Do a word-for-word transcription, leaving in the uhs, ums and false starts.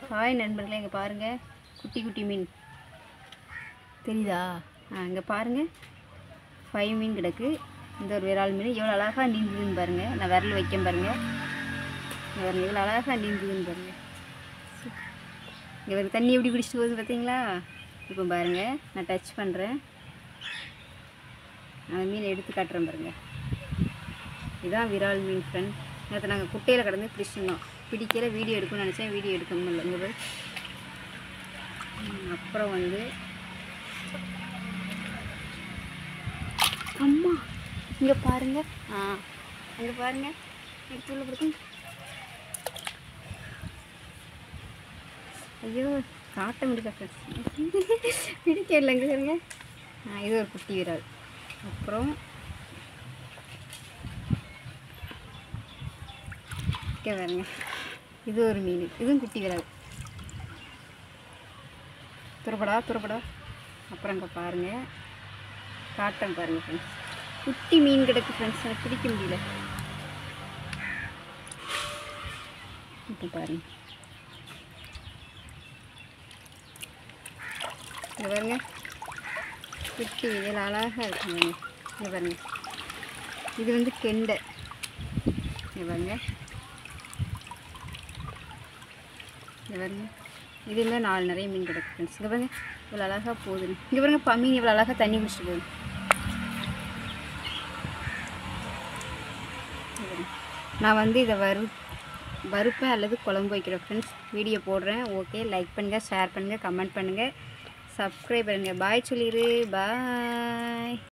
Hi நண்பர்களே, இங்கே பாருங்கள் குட்டி குட்டி மீன் தெரியுதா? ஆ இங்கே பாருங்கள் ஃபைவ் மீன் கிடக்கு. இந்த ஒரு விரால் மீன் எவ்வளோ அழகாக நீந்துதுன்னு பாருங்கள். நான் விரல் வைக்க பாருங்கள். பாருங்கள் எவ்வளோ அழகாக நீந்துதுன்னு பாருங்கள். இங்கே ஒரு தண்ணி எப்படி குடிச்சிட்டு போகுது பார்த்தீங்களா? இப்போ பாருங்கள் நான் டச் பண்ணுறேன். அந்த மீனை எடுத்து காட்டுறேன் பாருங்கள். இதுதான் விரால் மீன் ஃப்ரெண்ட். நேற்று நாங்கள் குட்டையில் கடந்து பிடிச்சிருந்தோம். பிடிக்கல, வீடியோ எடுக்கணும்னு நினச்சேன், வீடியோ எடுக்க முடியல. இங்கே போய் அப்புறம் வந்து அம்மா இங்கே பாருங்கள். ஆ இங்கே பாருங்கள், எடுத்து உள்ள பிடிக்கும். ஐயோ காட்ட முடியல ஃப்ரெண்ட்ஸ், பிடிக்கல. இங்கே பாருங்க. ஆ இது ஒரு குட்டி விரால். அப்புறம் இங்கே பாருங்க, இது ஒரு மீன், இதுவும் குட்டி விரால். துறப்படா துறப்படா. அப்புறம் இங்கே பாருங்கள் காட்டன் பாருங்கள் ஃப்ரெண்ட்ஸ், குட்டி மீன் கிடக்கு ஃப்ரெண்ட்ஸ். எனக்கு பிடிக்க முடியல. இப்போ பாருங்க, இங்கே பாருங்க குட்டி இதில் அழகாக இருக்குங்க. இங்கே பாருங்க, இது வந்து கெண்டை. இங்கே பாருங்க, இங்கே பாருங்க, இதில் நாலு நிறைய மீன் கிடக்கு ஃப்ரெண்ட்ஸ். இங்கே பாருங்க இவ்வளோ அழகாக போகுதுன்னு. இங்கே பாருங்க ப மீன் இவ்வளோ அழகாக தண்ணி குடிச்சிட்டு போகுது. நான் வந்து இதை வறு வறுப்பேன் அல்லது குழம்பு வைக்கிறேன் ஃப்ரெண்ட்ஸ். வீடியோ போடுறேன். ஓகே, லைக் பண்ணுங்கள், ஷேர் பண்ணுங்கள், கமெண்ட் பண்ணுங்கள், சப்ஸ்கிரைப் பண்ணுங்கள். பாய் சொல்லிடு. பாய்.